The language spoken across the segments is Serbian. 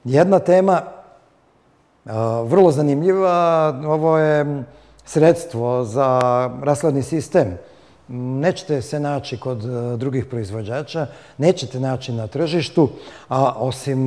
Jedna tema, vrlo zanimljiva, ovo je sredstvo za rashladni sistem. Nećete se naći kod drugih proizvođača, nećete naći na tržištu, a osim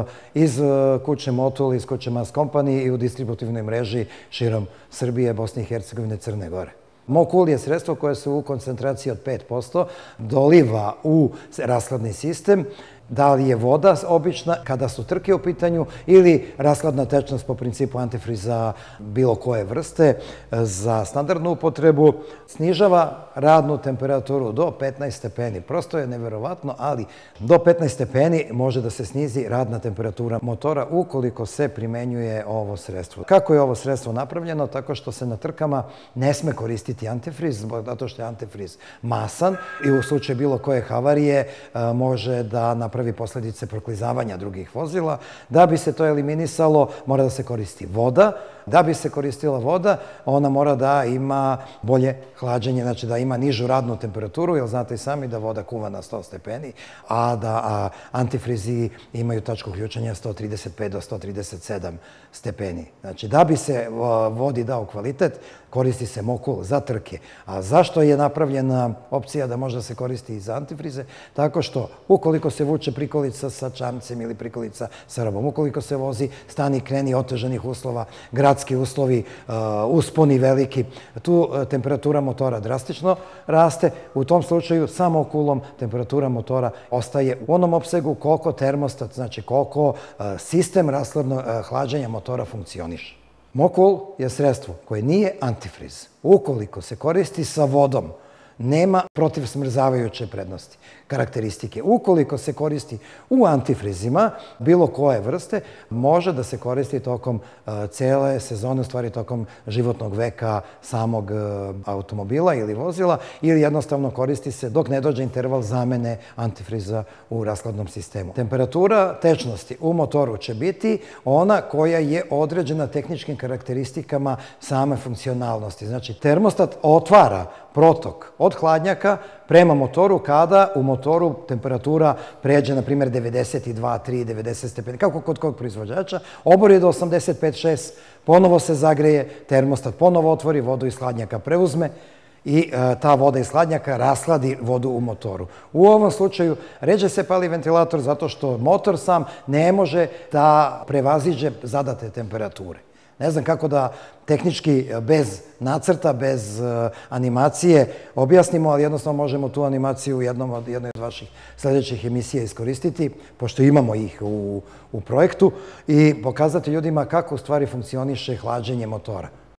iz kuće Motul, iz kuće Mas Company i u distributivnoj mreži širom Srbije, Bosne i Hercegovine, Crne Gore. Mokul je sredstvo koje se u koncentraciji od 5% doliva u rashladni sistem. Da li je voda obična kada su trke u pitanju ili rashladna tečnost po principu antifriza bilo koje vrste za standardnu upotrebu, snižava radnu temperaturu do 15 stepeni. Prosto je neverovatno, ali do 15 stepeni može da se snizi radna temperatura motora ukoliko se primenjuje ovo sredstvo. Kako je ovo sredstvo napravljeno? Tako što se na trkama ne sme koristiti antifriz, zato što je antifriz masan i u slučaju bilo koje havarije može da napravi posledice proklizavanja drugih vozila. Da bi se to eliminisalo, mora da se koristi voda. Da bi se koristila voda, ona mora da ima bolje hlađenje, znači da ima nižu radnu temperaturu, jer znate i sami da voda kuva na 100 stepeni, a da antifrizi imaju tačku ključanja 135 do 137 stepeni. Znači, da bi se vodi dao kvalitet, koristi se Mokul za trke. A zašto je napravljena opcija da može da se koristi i za antifrize? Tako što, ukoliko se vuče prikolica sa čamcem ili prikolica sa robom, ukoliko se vozi stani kreni otežanih uslova, gradski uslovi, usponi veliki, tu temperatura motora drastično raste. U tom slučaju sa Mokulom temperatura motora ostaje u onom opsegu koliko termostat, znači koliko sistem rashladnog hlađenja motora funkcioniše. Mokul je sredstvo koje nije antifriz. Ukoliko se koristi sa vodom, nema protivsmrzavajuće prednosti, karakteristike. Ukoliko se koristi u antifrizima, bilo koje vrste, može da se koristi tokom cele sezone, u stvari tokom životnog veka samog automobila ili vozila, ili jednostavno koristi se dok ne dođe interval zamene antifriza u rashladnom sistemu. Temperatura tečnosti u motoru će biti ona koja je određena tehničkim karakteristikama same funkcionalnosti. Znači, termostat otvara protok od hladnjaka prema motoru kada u motoru temperatura pređe, na primjer, 92, 3, 90 stepeni, kako kod kog proizvođača, obori do 85, 6, ponovo se zagreje, termostat ponovo otvori, vodu iz hladnjaka preuzme i ta voda iz hladnjaka rashladi vodu u motoru. U ovom slučaju ređe se pali ventilator zato što motor sam ne može da prevaziđe zadate temperature. Ne znam kako da tehnički, bez nacrta, bez animacije objasnimo, ali jednostavno možemo tu animaciju u jednoj od vaših sljedećih emisija iskoristiti, pošto imamo ih u projektu, i pokazati ljudima kako u stvari funkcioniše hlađenje motora.